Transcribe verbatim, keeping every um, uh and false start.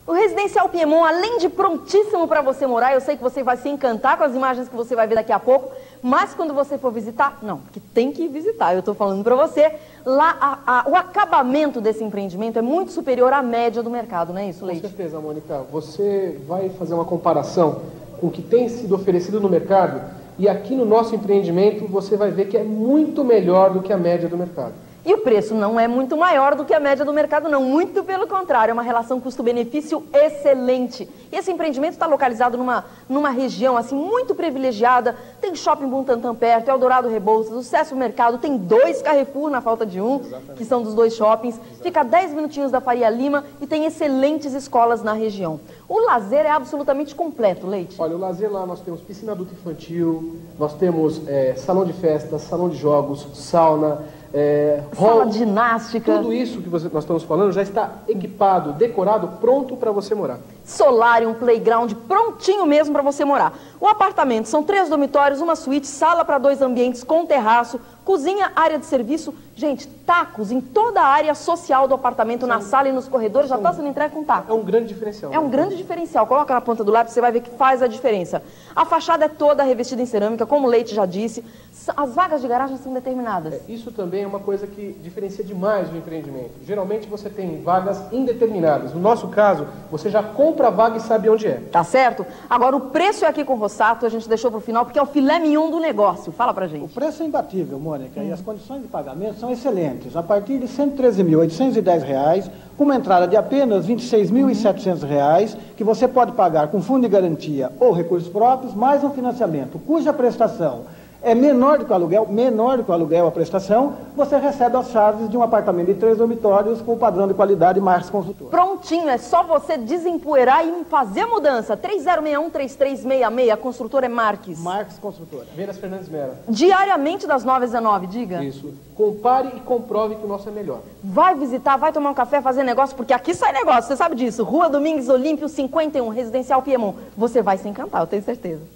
O Residencial Piemont, além de prontíssimo para você morar, eu sei que você vai se encantar com as imagens que você vai ver daqui a pouco, mas quando você for visitar, não, porque tem que visitar, eu estou falando para você, lá a, a, o acabamento desse empreendimento é muito superior à média do mercado, não é isso, Leite? Com certeza, Mônica. Você vai fazer uma comparação com o que tem sido oferecido no mercado e aqui no nosso empreendimento você vai ver que é muito melhor do que a média do mercado. E o preço não é muito maior do que a média do mercado, não. Muito pelo contrário, é uma relação custo-benefício excelente. E esse empreendimento está localizado numa, numa região assim muito privilegiada. Tem Shopping Butantã perto, Eldorado Rebouças, o Cesso Mercado, tem dois Carrefour na falta de um, Exatamente. Que são dos dois shoppings. Exatamente. Fica a dez minutinhos da Faria Lima e tem excelentes escolas na região. O lazer é absolutamente completo, Leite. Olha, o lazer lá nós temos piscina adulta infantil, nós temos é, salão de festas, salão de jogos, sauna... É, sala hall, de ginástica. Tudo isso que você, nós estamos falando já está equipado, decorado, pronto para você morar. Solário, um playground prontinho mesmo para você morar. O apartamento são três dormitórios, uma suíte, sala para dois ambientes com terraço, cozinha, área de serviço. Gente, tacos em toda a área social do apartamento, Sim. na sala e nos corredores, já está sendo entregue com taco. É um grande diferencial. É um né? grande diferencial. Coloca na ponta do lápis, você vai ver que faz a diferença. A fachada é toda revestida em cerâmica, como o Leite já disse. As vagas de garagem são determinadas. É, isso também é uma coisa que diferencia demais o empreendimento. Geralmente você tem vagas indeterminadas. No nosso caso, você já compra a vaga e sabe onde é. Tá certo? Agora, o preço é aqui com o Rossato, a gente deixou para o final, porque é o filé mignon do negócio. Fala pra gente. O preço é imbatível, Mônica, hum. e as condições de pagamento são excelentes. A partir de cento e treze mil oitocentos e dez reais, com uma entrada de apenas vinte e seis mil e setecentos reais, que você pode pagar com fundo de garantia ou recursos próprios, mais um financiamento, cuja prestação é menor do que o aluguel, menor do que o aluguel a prestação, você recebe as chaves de um apartamento de três dormitórios com o padrão de qualidade Marques Construtora. Prontinho, é só você desempoeirar e fazer a mudança. três zero seis um, três três seis seis, a construtora é Marques. Marques Construtora. Vendas Fernandes Mera. Diariamente das nove às dezenove, diga. Isso. Compare e comprove que o nosso é melhor. Vai visitar, vai tomar um café, fazer negócio, porque aqui sai negócio, você sabe disso. Rua Domingos Olímpio cinquenta e um, Residencial Piemont. Você vai se encantar, eu tenho certeza.